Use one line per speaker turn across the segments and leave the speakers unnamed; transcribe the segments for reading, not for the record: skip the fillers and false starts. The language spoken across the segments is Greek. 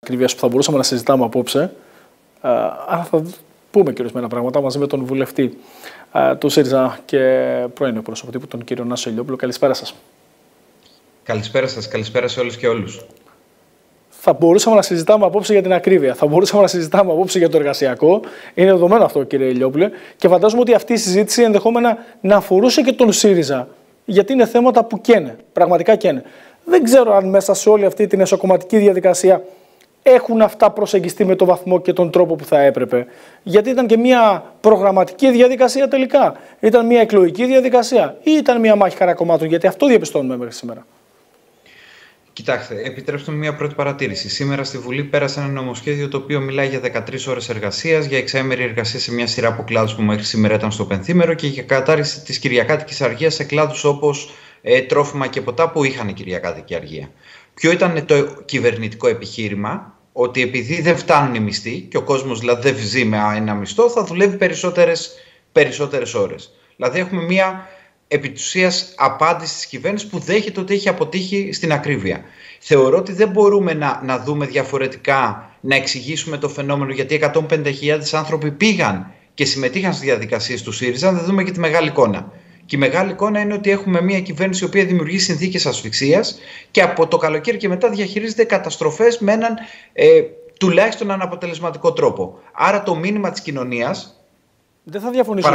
Ακριβώς που θα μπορούσαμε να συζητάμε απόψε. Αλλά θα πούμε και ορισμένα πράγματα μαζί με τον βουλευτή του ΣΥΡΙΖΑ και πρώην εκπρόσωπο τύπου, τον κύριο Νάσο Ηλιόπουλο. Καλησπέρα σας.
Καλησπέρα σας, καλησπέρα σε όλους και όλους.
Θα μπορούσαμε να συζητάμε απόψε για την ακρίβεια. Θα μπορούσαμε να συζητάμε απόψε για το εργασιακό. Είναι δεδομένο αυτό, κύριε Ηλιόπουλε. Και φαντάζομαι ότι αυτή η συζήτηση ενδεχόμενα να αφορούσε και τον ΣΥΡΙΖΑ. Γιατί είναι θέματα που καίνε. Πραγματικά καίνε. Δεν ξέρω αν μέσα σε όλη αυτή την εσωκομματική διαδικασία έχουν αυτά προσεγγιστεί με τον βαθμό και τον τρόπο που θα έπρεπε. Γιατί ήταν και μια προγραμματική διαδικασία τελικά. Ήταν μια εκλογική διαδικασία ή ήταν μια μάχη χαρακομμάτων. Γιατί αυτό διαπιστώνουμε μέχρι σήμερα.
Κοιτάξτε, επιτρέψτε μου μια πρώτη παρατήρηση. Σήμερα στη Βουλή πέρασε ένα νομοσχέδιο το οποίο μιλάει για 13 ώρες εργασίας, για εξαήμερη εργασία σε μια σειρά από κλάδους που μέχρι σήμερα ήταν στο πενθήμερο και για κατάργηση της κυριακάτικης αργίας σε κλάδους όπως τρόφιμα και ποτά που είχαν κυριακάτικη αργία. Ποιο ήταν το κυβερνητικό επιχείρημα? Ότι επειδή δεν φτάνουν οι μισθοί και ο κόσμος δηλαδή δεν ζει με ένα μισθό, θα δουλεύει περισσότερες ώρες. Δηλαδή έχουμε μια επί της ουσίας απάντηση της κυβέρνησης που δέχεται ότι έχει αποτύχει στην ακρίβεια. Θεωρώ ότι δεν μπορούμε να δούμε διαφορετικά, να εξηγήσουμε το φαινόμενο γιατί 150.000 άνθρωποι πήγαν και συμμετείχαν στις διαδικασίες του ΣΥΡΙΖΑ, να δούμε και τη μεγάλη εικόνα. Και η μεγάλη εικόνα είναι ότι έχουμε μια κυβέρνηση η οποία δημιουργεί συνθήκες ασφυξίας και από το καλοκαίρι και μετά διαχειρίζεται καταστροφές με έναν τουλάχιστον αναποτελεσματικό τρόπο. Άρα το μήνυμα της κοινωνίας.
Δεν θα διαφωνήσω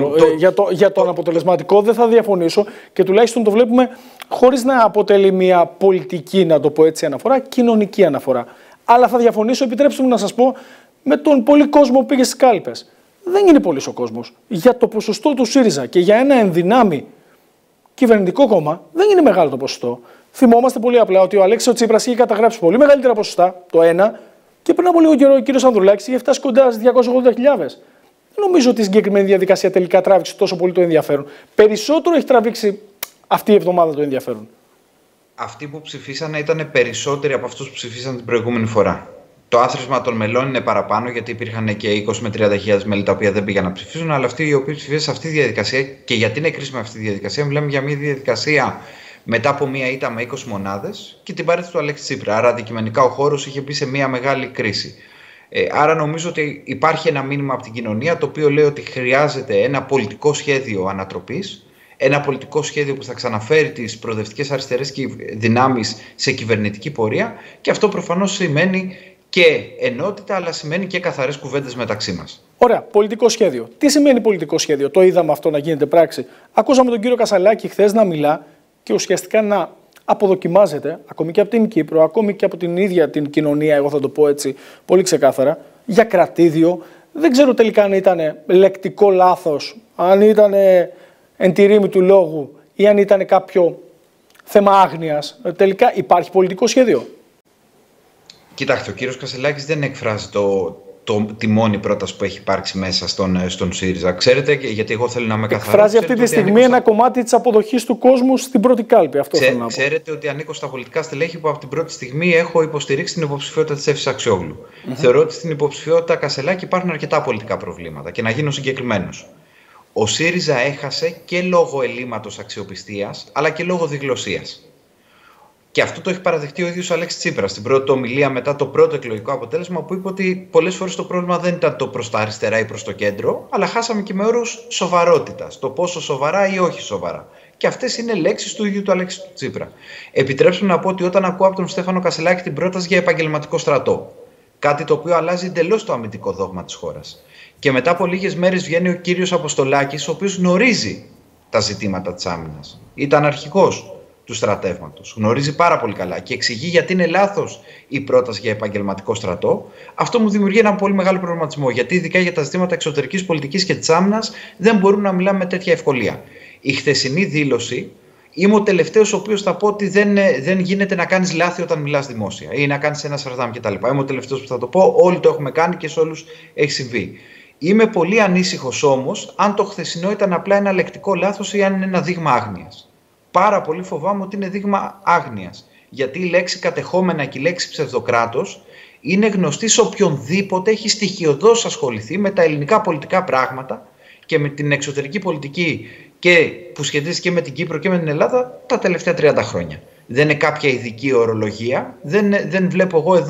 για το αναποτελεσματικό, δεν θα διαφωνήσω και τουλάχιστον το βλέπουμε χωρίς να αποτελεί μια πολιτική, να το πω έτσι, αναφορά, κοινωνική αναφορά. Αλλά θα διαφωνήσω, επιτρέψτε μου να σας πω, με τον πολύ κόσμο που πήγε στις κάλπες. Δεν είναι πολύς ο κόσμος. Για το ποσοστό του ΣΥΡΙΖΑ και για ένα ενδυνάμει κυβερνητικό κόμμα δεν είναι μεγάλο το ποσοστό. Θυμόμαστε πολύ απλά ότι ο Αλέξης Τσίπρας είχε καταγράψει πολύ μεγαλύτερα ποσοστά, το ένα, και πριν από λίγο καιρό ο κύριος Ανδρουλάκης είχε φτάσει κοντά στις 280.000. Δεν νομίζω ότι η συγκεκριμένη διαδικασία τελικά τράβηξε τόσο πολύ το ενδιαφέρον. Περισσότερο έχει τραβήξει αυτή η εβδομάδα το ενδιαφέρον.
Αυτοί που ψηφίσανε ήταν περισσότεροι από αυτούς που ψηφίσαν την προηγούμενη φορά. Το άθροισμα των μελών είναι παραπάνω, γιατί υπήρχαν και 20 με 30.000 μέλη τα οποία δεν πήγαν να ψηφίσουν. Αλλά αυτοί οι οποίοι ψηφίσαν σε αυτή τη διαδικασία, και γιατί είναι κρίσιμη αυτή τη διαδικασία, μιλάμε για μια διαδικασία μετά από μια ήττα με 20 μονάδες και την παρέτηση του Αλέξη Τσίπρα. Άρα, αντικειμενικά, ο χώρος είχε μπει σε μια μεγάλη κρίση. Άρα, νομίζω ότι υπάρχει ένα μήνυμα από την κοινωνία το οποίο λέει ότι χρειάζεται ένα πολιτικό σχέδιο ανατροπής. Ένα πολιτικό σχέδιο που θα ξαναφέρει τις προοδευτικές αριστερές δυνάμεις σε κυβερνητική πορεία. Και αυτό προφανώς σημαίνει και ενότητα, αλλά σημαίνει και καθαρές κουβέντες μεταξύ μας.
Ωραία, πολιτικό σχέδιο. Τι σημαίνει πολιτικό σχέδιο? Το είδαμε αυτό να γίνεται πράξη. Ακούσαμε τον κύριο Κασσαλάκη χθες να μιλά και ουσιαστικά να αποδοκιμάζεται, ακόμη και από την Κύπρο, ακόμη και από την ίδια την κοινωνία, εγώ θα το πω έτσι πολύ ξεκάθαρα, για κρατήδιο. Δεν ξέρω τελικά αν ήταν λεκτικό λάθος, αν ήταν εν τη ρήμη του λόγου ή αν ήταν κάποιο θέμα άγνοιας. Τελικά υπάρχει πολιτικό σχέδιο?
Κοιτάξτε, ο κύριος Κασσαλάκης δεν εκφράζει τη μόνη πρόταση που έχει υπάρξει μέσα στον ΣΥΡΙΖΑ. Ξέρετε, γιατί εγώ θέλω να είμαι καθαρός.
Εκφράζει αυτή τη στιγμή ένα κομμάτι της αποδοχής του κόσμου στην πρώτη κάλπη. Αυτό θέλω να πω.
Ξέρετε ότι ανήκω στα πολιτικά στελέχη που από την πρώτη στιγμή έχω υποστηρίξει την υποψηφιότητα της Εύης Αξιόγλου. Θεωρώ ότι στην υποψηφιότητα Κασσαλάκη υπάρχουν αρκετά πολιτικά προβλήματα. Και να γίνω συγκεκριμένος. Ο ΣΥΡΙΖΑ έχασε και λόγω ελλείμματος αξιοπιστίας, αλλά και λόγω διγλωσσίας. Και αυτό το έχει παραδεχτεί ο ίδιος ο Αλέξης Τσίπρας στην πρώτη ομιλία μετά το πρώτο εκλογικό αποτέλεσμα, που είπε ότι πολλές φορές το πρόβλημα δεν ήταν το προς τα αριστερά ή προς το κέντρο, αλλά χάσαμε και με όρους σοβαρότητας, το πόσο σοβαρά ή όχι σοβαρά. Και αυτές είναι λέξεις του ίδιου του Αλέξη Τσίπρα. Επιτρέψτε μου να πω ότι όταν ακούω από τον Στέφανο Κασσελάκη την πρόταση για επαγγελματικό στρατό, κάτι το οποίο αλλάζει εντελώς το αμυντικό δόγμα της χώρας, και μετά από λίγες μέρες βγαίνει ο κύριος Αποστολάκης, ο οποίος γνωρίζει τα ζητήματα της άμυνας, ήταν αρχηγός του στρατεύματος, γνωρίζει πάρα πολύ καλά και εξηγεί γιατί είναι λάθος η πρόταση για επαγγελματικό στρατό. Αυτό μου δημιουργεί ένα πολύ μεγάλο προβληματισμό, γιατί ειδικά για τα ζητήματα εξωτερικής πολιτικής και της άμυνας δεν μπορούμε να μιλάμε με τέτοια ευκολία. Η χθεσινή δήλωση, είμαι ο τελευταίος ο οποίος θα πω ότι δεν γίνεται να κάνεις λάθη όταν μιλάς δημόσια ή να κάνεις ένα σαρδάμ κτλ. Είμαι ο τελευταίος που θα το πω, όλοι το έχουμε κάνει και σε όλους έχει συμβεί. Είμαι πολύ ανήσυχος όμως αν το χθεσινό ήταν απλά ένα λεκτικό λάθος ή αν είναι ένα δείγμα άγνοιας. Πάρα πολύ φοβάμαι ότι είναι δείγμα άγνοιας. Γιατί η λέξη κατεχόμενα και η λέξη ψευδοκράτος είναι γνωστή σε οποιονδήποτε έχει στοιχειωδώς ασχοληθεί με τα ελληνικά πολιτικά πράγματα και με την εξωτερική πολιτική και που σχετίζεται και με την Κύπρο και με την Ελλάδα τα τελευταία 30 χρόνια. Δεν είναι κάποια ειδική ορολογία. Δεν βλέπω εγώ εδώ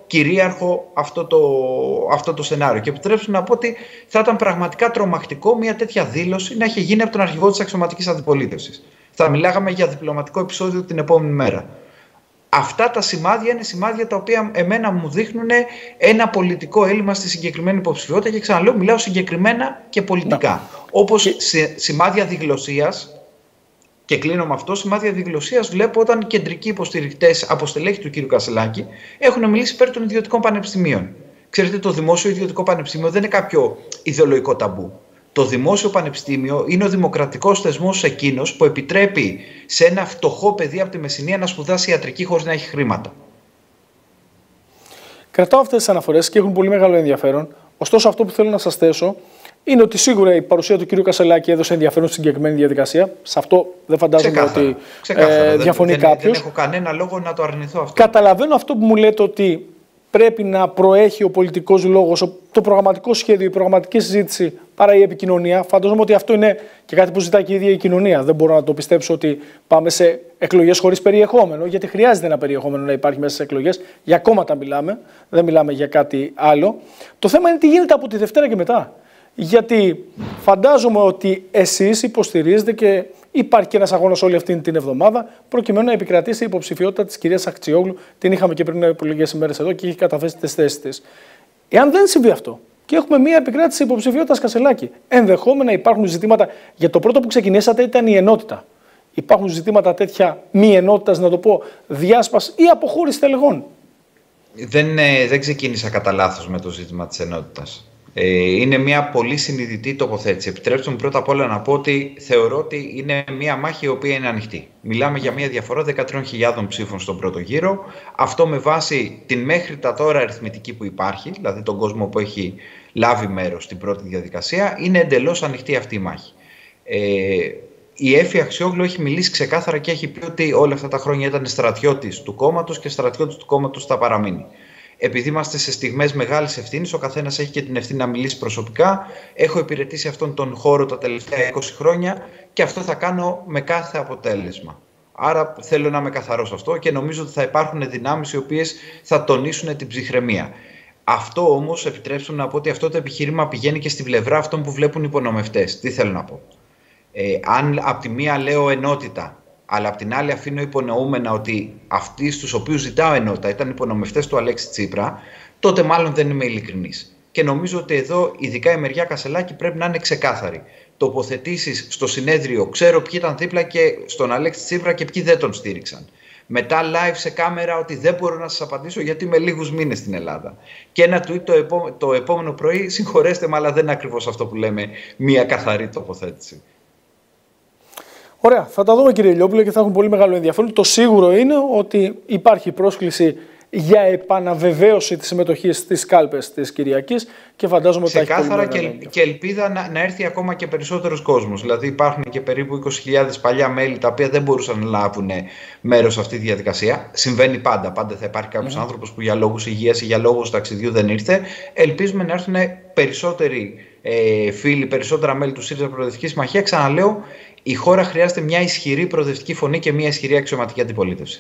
κυρίαρχο αυτό το σενάριο. Και επιτρέψτε να πω ότι θα ήταν πραγματικά τρομακτικό μια τέτοια δήλωση να έχει γίνει από τον αρχηγό της αξιωματικής αντιπολίτευσης. Θα μιλάγαμε για διπλωματικό επεισόδιο την επόμενη μέρα. Αυτά τα σημάδια είναι σημάδια τα οποία εμένα μου δείχνουν ένα πολιτικό έλλειμμα στη συγκεκριμένη υποψηφιότητα και ξαναλέω, μιλάω συγκεκριμένα και πολιτικά. Όπως σημάδια διγλωσσίας, και κλείνω με αυτό, σημάδια διγλωσσίας βλέπω όταν κεντρικοί υποστηρικτές από στελέχη του κ. Κασσελάκη έχουν μιλήσει υπέρ των ιδιωτικών πανεπιστημίων. Ξέρετε, το δημόσιο ιδιωτικό πανεπιστήμιο δεν είναι κάποιο ιδεολογικό ταμπού. Το δημόσιο πανεπιστήμιο είναι ο δημοκρατικός θεσμός εκείνος που επιτρέπει σε ένα φτωχό παιδί από τη Μεσσηνία να σπουδάσει ιατρική χωρίς να έχει χρήματα.
Κρατάω αυτές τις αναφορές και έχουν πολύ μεγάλο ενδιαφέρον. Ωστόσο, αυτό που θέλω να σας θέσω είναι ότι σίγουρα η παρουσία του κ. Κασσελάκη έδωσε ενδιαφέρον στην συγκεκριμένη διαδικασία. Σε αυτό δεν φαντάζομαι ότι διαφωνεί κάποιος.
Δεν έχω κανένα λόγο να το αρνηθώ αυτό.
Καταλαβαίνω αυτό που μου λέτε, ότι πρέπει να προέχει ο πολιτικός λόγος, το προγραμματικό σχέδιο, η προγραμματική συζήτηση παρά η επικοινωνία. Φαντάζομαι ότι αυτό είναι και κάτι που ζητάει και η ίδια η κοινωνία. Δεν μπορώ να το πιστέψω ότι πάμε σε εκλογές χωρίς περιεχόμενο, γιατί χρειάζεται ένα περιεχόμενο να υπάρχει μέσα σε εκλογές. Για κόμματα μιλάμε, δεν μιλάμε για κάτι άλλο. Το θέμα είναι τι γίνεται από τη Δευτέρα και μετά. Γιατί φαντάζομαι ότι εσείς υποστηρίζετε και υπάρχει και ένας αγώνας όλη αυτή την εβδομάδα προκειμένου να επικρατήσει η υποψηφιότητα της κυρίας Αχτσιόγλου. Την είχαμε και πριν από λίγες ημέρες εδώ και έχει καταθέσει τις θέσεις της. Εάν δεν συμβεί αυτό και έχουμε μια επικράτηση υποψηφιότητας Κασσελάκη, ενδεχόμενα υπάρχουν ζητήματα. Για το πρώτο που ξεκινήσατε ήταν η ενότητα. Υπάρχουν ζητήματα τέτοια μη ενότητας, να το πω, διάσπαση ή αποχώρηση τελεγών.
Δεν ξεκίνησα κατά λάθος με το ζήτημα της ενότητας. Είναι μια πολύ συνειδητή τοποθέτηση. Επιτρέψτε μου πρώτα απ' όλα να πω ότι θεωρώ ότι είναι μια μάχη η οποία είναι ανοιχτή. Μιλάμε για μια διαφορά 13.000 ψήφων στον πρώτο γύρο. Αυτό με βάση την μέχρι τα τώρα αριθμητική που υπάρχει, δηλαδή τον κόσμο που έχει λάβει μέρος στην πρώτη διαδικασία, είναι εντελώς ανοιχτή αυτή η μάχη. Η Έφη Αξιόγλου έχει μιλήσει ξεκάθαρα και έχει πει ότι όλα αυτά τα χρόνια ήταν στρατιώτης του κόμματος και στρατιώτης του κόμματος θα παραμείνει. Επειδή είμαστε σε στιγμές μεγάλης ευθύνης, ο καθένας έχει και την ευθύνη να μιλήσει προσωπικά. Έχω υπηρετήσει αυτόν τον χώρο τα τελευταία 20 χρόνια και αυτό θα κάνω με κάθε αποτέλεσμα. Άρα θέλω να είμαι καθαρός αυτό και νομίζω ότι θα υπάρχουν δυνάμεις οι οποίες θα τονίσουν την ψυχραιμία. Αυτό όμως, επιτρέψτε μου να πω ότι αυτό το επιχείρημα πηγαίνει και στη πλευρά αυτών που βλέπουν οι υπονομευτές. Τι θέλω να πω. Αν από τη μία λέω ενότητα, αλλά απ' την άλλη αφήνω υπονοούμενα ότι αυτοί στους οποίους ζητάω ενότητα ήταν υπονομευτές του Αλέξη Τσίπρα, τότε μάλλον δεν είμαι ειλικρινής. Και νομίζω ότι εδώ, ειδικά η μεριά Κασσελάκη, πρέπει να είναι ξεκάθαρη. Τοποθετήσεις στο συνέδριο, ξέρω ποιοι ήταν δίπλα και στον Αλέξη Τσίπρα και ποιοι δεν τον στήριξαν. Μετά live σε κάμερα ότι δεν μπορώ να σας απαντήσω γιατί είμαι λίγους μήνες στην Ελλάδα. Και ένα tweet το επόμενο πρωί, συγχωρέστε με, αλλά δεν είναι ακριβώς αυτό που λέμε μια καθαρή τοποθέτηση.
Ωραία, θα τα δούμε κύριε Ηλιόπουλε και θα έχουν πολύ μεγάλο ενδιαφέρον. Το σίγουρο είναι ότι υπάρχει πρόσκληση για επαναβεβαίωση της συμμετοχής στις κάλπες της Κυριακής και φαντάζομαι ότι θα έχει πολύ μεγάλο ενδιαφέρον.
Και ελπίδα να έρθει ακόμα και περισσότερος κόσμος. Δηλαδή υπάρχουν και περίπου 20.000 παλιά μέλη τα οποία δεν μπορούσαν να λάβουν μέρος σε αυτή τη διαδικασία. Συμβαίνει πάντα. Πάντα θα υπάρχει κάποιος άνθρωπος που για λόγους υγείας ή για λόγους ταξιδιού δεν ήρθε. Ελπίζουμε να έρθουν περισσότεροι φίλοι, περισσότερα μέλη του ΣΥΡΙΖΑ Προοδευτική Συμμαχία. Ξαναλέω, η χώρα χρειάζεται μια ισχυρή προοδευτική φωνή και μια ισχυρή αξιωματική αντιπολίτευση.